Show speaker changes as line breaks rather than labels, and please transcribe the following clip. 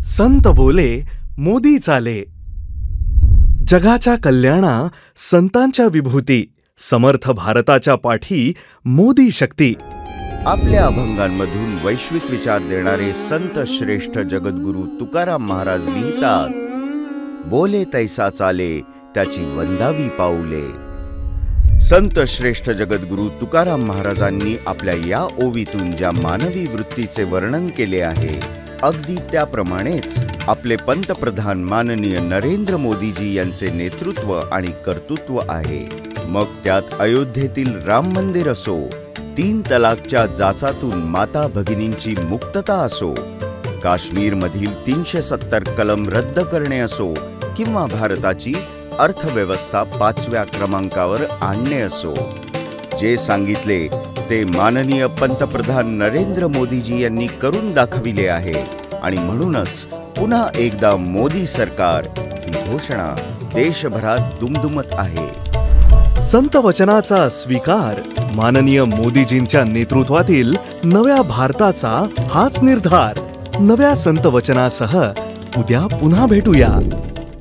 संत बोले मोदी चाले। जगाच्या कल्याणा संतांच्या विभूती, समर्थ भारताच्या पाठी मोदी शक्ती।
आपल्या अभंगांमधून वैश्विक विचार देणारे संत श्रेष्ठ जगद्गुरु तुकाराम महाराज लिहितात, बोले तैसा चाले त्याची वंदावी पाऊले। संत श्रेष्ठ जगद्गुरु तुकाराम महाराजांनी आपल्या या ओवीतून ज्या मानवी वृत्तीचे वर्णन केले आहे, अगदी त्याप्रमाणेच आपले पंतप्रधान माननीय नरेंद्र मोदीजी यांचे नेतृत्व आणि कर्तृत्व आहे। मग त्यात अयोध्येतील राम मंदिर असो, 3 तलाकच्या जाचातून माता भगिनींची मुक्तता असो, काश्मीरमधील 370 कलम रद्द करणे असो, किंवा भारताची अर्थव्यवस्था 5व्या क्रमांकावर आणणे असो, जे सांगितले ते माननीय पंतप्रधान नरेंद्र मोदीजी यांनी करून दाखविले आहे। आणि म्हणूनच पुन्हा एकदा मोदी सरकार ही घोषणा देशभरात दुमदुमत आहे।
संत वचनाचा स्वीकार, माननीय मोदीजींच्या नेतृत्वातील नव्या भारताचा हाच निर्धार। नव्या संत वचनासह उद्या पुन्हा भेटूया।